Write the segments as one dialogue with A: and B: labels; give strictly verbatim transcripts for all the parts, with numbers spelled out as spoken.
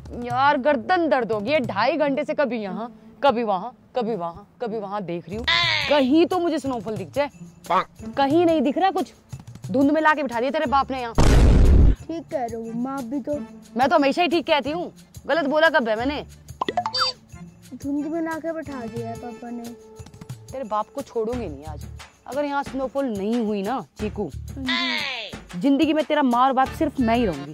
A: यार गर्दन दर्द होगी, ये ढाई घंटे से कभी यहाँ कभी वहाँ कभी वहाँ कभी वहाँ देख रही हूँ, कहीं तो मुझे स्नोफॉल दिख जाए। कहीं नहीं दिख रहा कुछ, धुंध में लाके बिठा दिया तेरे बाप ने यहाँ।
B: ठीक कह रहे हो माँ भी तो।
A: मैं तो हमेशा ही ठीक कहती हूँ, गलत बोला कब है मैंने?
B: धुंध में लाके बिठा दिया है पापा ने।
A: तेरे बाप को छोड़ूंगी नहीं आज, अगर यहाँ स्नोफॉल नहीं हुई ना चीकू, जिंदगी में तेरा माँ और बाप सिर्फ मैं ही रहूंगी।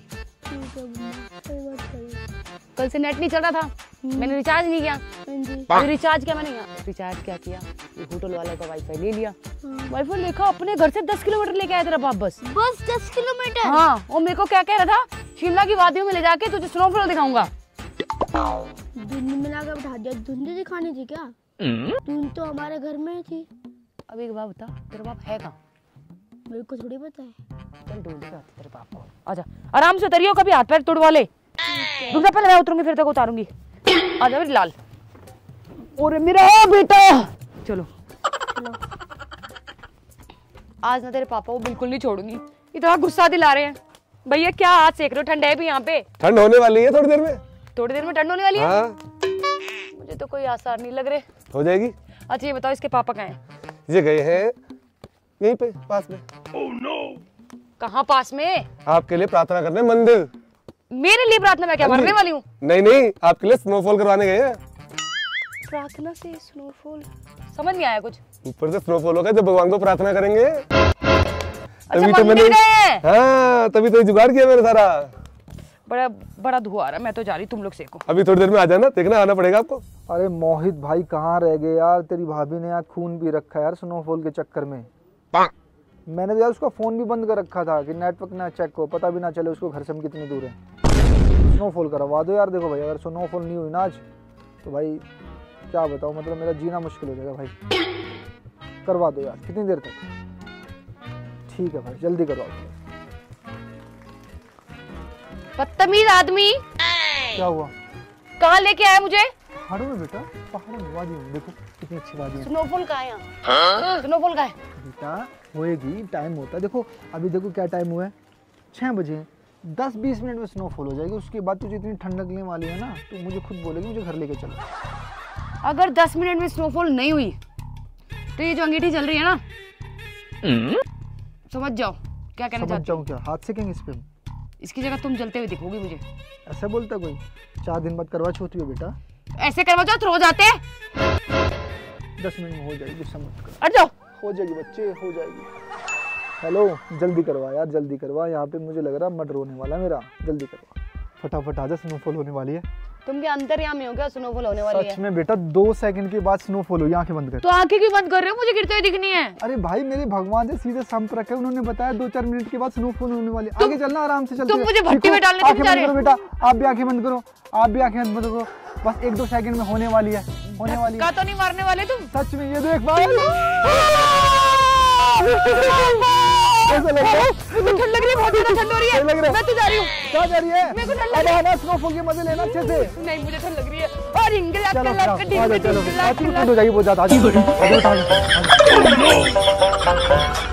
A: कल से नेट नहीं चल रहा था, मैंने रिचार्ज नहीं किया। तो रिचार्ज क्या मैंने यहाँ रिचार्ज क्या किया, ये होटल वाले का वाईफाई ले लिया। वाईफाई लेखा अपने घर से दस किलोमीटर लेके आया तेरा बाप, बस
B: बस दस किलोमीटर।
A: हाँ, और मेरे को क्या कह रहा था, शिमला की वादियों में ले जाके तुझे स्नोफॉल दिखाऊंगा।
B: धुंध में लाकर बिठा दिया। धुंध दिखानी थी क्या? धुंध तो हमारे घर में ही थी।
A: अब एक बात बता, तेरा बाप है कहाँ?
B: मेरे को थोड़ी पता है।
A: चल ढूंढ के आते तेरे बाप को। आजा, आराम से उतरियो, कभी हाथ पैर तोड़वा ले। रुक जा, पहले मैं उतरूंगी फिर तक उतारूंगी। आजा मेरी लाल। और मेरा बेटा, चलो आज ना तेरे पापा को बिल्कुल नहीं छोड़ूंगी, इतना गुस्सा दिला रहे हैं। भैया क्या हाथ सेक रहे हो, ठंड है भी यहाँ पे?
C: ठंड होने वाली है थोड़ी देर में।
A: थोड़ी देर में ठंड होने वाली है?
C: हाँ।
A: मुझे तो कोई आसार नहीं लग रहे।
C: हो जाएगी।
A: अच्छा ये बताओ, इसके पापा कहाँ हैं?
C: ये गए हैं यहीं पे पास में।
A: oh, no. कहाँ पास में?
C: आपके लिए प्रार्थना करने मंदिर।
A: मेरे लिए प्रार्थना? मैं क्या मरने वाली हूँ?
C: नहीं नहीं, आपके लिए स्नोफॉल करवाने गए हैं।
A: प्रार्थना से स्नोफॉल समझ नहीं आया कुछ।
C: ऊपर से स्नोफॉल होगा जब भगवान को प्रार्थना करेंगे।
A: अच्छा,
C: तो मैंने
A: गए?
C: हाँ, तभी तो जुगाड़ किया मैंने सारा।
A: बड़ा बड़ा धुआं आ रहा है, मैं तो जा रही, तुम लोग सेको।
C: अभी थोड़ी देर में आ जाना, देखना आना पड़ेगा आपको।
D: अरे मोहित भाई कहाँ रह गए यार, तेरी भाभी ने यार खून पी रखा है यार स्नोफॉल के चक्कर में। मैंने तो यार उसका फोन भी बंद कर रखा था कि नेटवर्क ना चेक हो, पता भी ना चले उसको घर से हम कितनी दूर है। स्नोफॉल करवा दो यार। देखो भाई, अगर स्नोफॉल नहीं हुई ना आज तो भाई क्या बताऊँ, मतलब मेरा जीना मुश्किल हो जाएगा भाई। करवा दो यार। कितनी देर तक? ठीक है भाई, जल्दी करवाओ।
A: बदतमीज आदमी।
D: क्या हुआ?
A: कहाँ लेके आया मुझे?
D: पहाड़ों में बेटा, पहाड़ों में, वादी में। देखो कितनी अच्छी वादी है।
A: स्नोफॉल कहाँ है यहाँ? स्नोफॉल कहाँ है?
D: बेटा होएगी, टाइम होता है। देखो अभी देखो क्या टाइम हुआ है, छः बजे। दस बीस मिनट में स्नोफॉल हो जाएगी। उसके बाद तुझे इतनी ठंड लगने वाली है ना, तो मुझे खुद बोलेगी मुझे घर लेके चलो।
A: अगर दस मिनट में स्नोफॉल नहीं हुई तो ये जो अंगीठी चल रही है ना, समझ जाओ क्या कहना चाहती हूँ।
D: क्या हाथ से कहेंगे इस पे?
A: इसकी जगह तुम जलते हुए दिखोगी मुझे।
D: ऐसा बोलता कोई? चार दिन बाद करवा चौथ हो बेटा।
A: ऐसे करवा चौथ रोज आते हैं।
D: दस मिनट में हो जाएगी, गुस्सा मत कर।
A: अट जाओ।
D: हो जाएगी बच्चे, हो जाएगी। हेलो, जल्दी करवा यार, जल्दी करवा। यहाँ पे मुझे लग रहा है मर्डर होने वाला मेरा। जल्दी करवा, फटाफट आजा, स्नोफॉल होने वाली है।
A: तुम क्या अंतर्यामी हो क्या? स्नोफॉल होने वाली है।
D: सच में बेटा, दो सेकंड के बाद स्नोफॉल हुई। आंखें बंद कर।
A: तो आंखें क्यों बंद कर रहे हो? मुझे गिरते हुए दिखनी है।
D: अरे भाई, मेरे भगवान से सीधे संपर्क है, उन्होंने बताया दो चार मिनट के बाद स्नोफॉल होने वाली। आगे चलना, आराम से चलते।
A: तुम मुझे भट्टी में डालने तुम जा रहे हो।
D: बेटा आप भी आंखें बंद करो, आप भी आंखें बंद करो। बस एक दो सेकंड में होने वाली है, होने वाली है।
A: का तो नहीं मारने वाले तुम?
D: सच में, ये देख भाई। कैसा लग रहा है?
A: ठंड लग रही है, बहुत ज्यादा ठंड हो रही है।
D: लग रहा है?
A: मैं तो जा रही हूँ।
D: कहाँ जा रही है?
A: मेरे को ठंड लग रही है।
D: अब आना, स्नोफॉल के मजे लेना अच्छे से।
A: नहीं, मुझे ठंड लग रही है। और इंगल आपके
D: चलो
A: लग
D: चलो,
A: कटिंग
D: चलो
A: में
D: चलो,
A: ठंड
D: हो जाएगी बहुत ज्यादा।